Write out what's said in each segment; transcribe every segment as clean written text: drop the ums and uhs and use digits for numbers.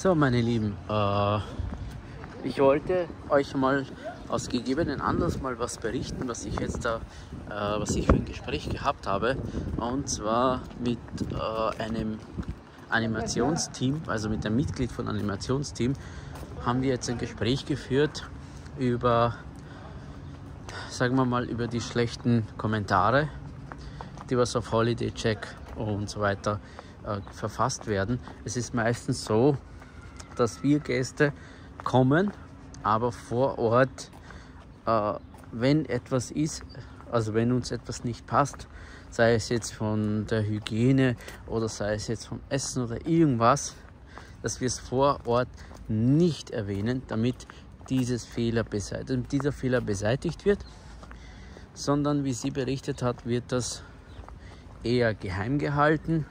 So, meine Lieben, ich wollte euch mal aus gegebenen Anlass mal was berichten, was ich jetzt was ich für ein Gespräch gehabt habe, und zwar mit einem Animationsteam, also mit einem Mitglied von Animationsteam, haben wir jetzt ein Gespräch geführt über, sagen wir mal, über die schlechten Kommentare, die was auf Holiday Check und so weiter verfasst werden. Es ist meistens so, dass wir Gäste kommen, aber vor Ort, wenn etwas ist, also wenn uns etwas nicht passt, sei es jetzt von der Hygiene oder sei es jetzt vom Essen oder irgendwas, dass wir es vor Ort nicht erwähnen, damit dieser Fehler beseitigt wird, sondern wie sie berichtet hat, wird das eher geheim gehalten.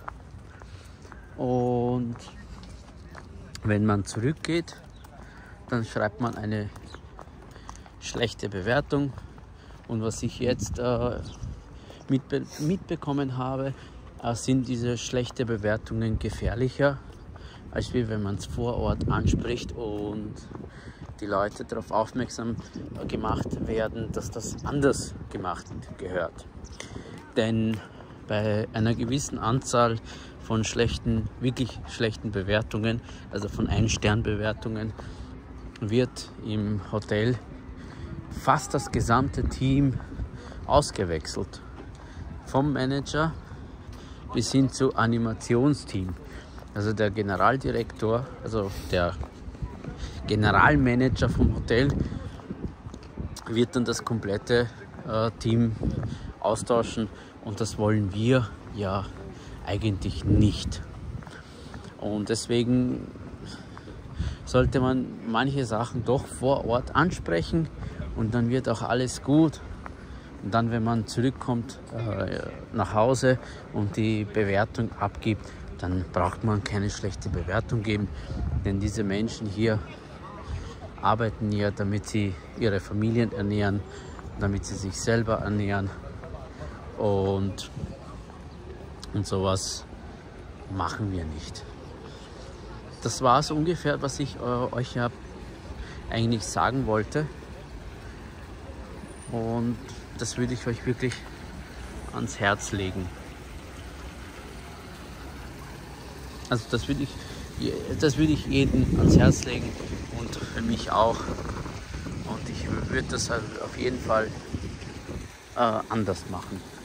Und wenn man zurückgeht, dann schreibt man eine schlechte Bewertung. Und was ich jetzt mitbekommen habe, sind diese schlechten Bewertungen gefährlicher, als wenn man es vor Ort anspricht und die Leute darauf aufmerksam gemacht werden, dass das anders gemacht gehört. Denn bei einer gewissen Anzahl von wirklich schlechten Bewertungen, also von 1-Stern-Bewertungen, wird im Hotel fast das gesamte Team ausgewechselt. Vom Manager bis hin zu Animationsteam. Also der Generaldirektor, also der Generalmanager vom Hotel, wird dann das komplette Team austauschen, und das wollen wir ja eigentlich nicht. Und deswegen sollte man manche Sachen doch vor Ort ansprechen, und dann wird auch alles gut. Und dann, wenn man zurückkommt nach Hause und die Bewertung abgibt, dann braucht man keine schlechte Bewertung geben, denn diese Menschen hier arbeiten ja, damit sie ihre Familien ernähren, damit sie sich selber ernähren, und sowas machen wir nicht. Das war es ungefähr, was ich euch ja eigentlich sagen wollte, und das würde ich euch wirklich ans Herz legen. Also das würde ich jedem ans Herz legen, und für mich auch. Und ich würde das halt auf jeden Fall anders machen.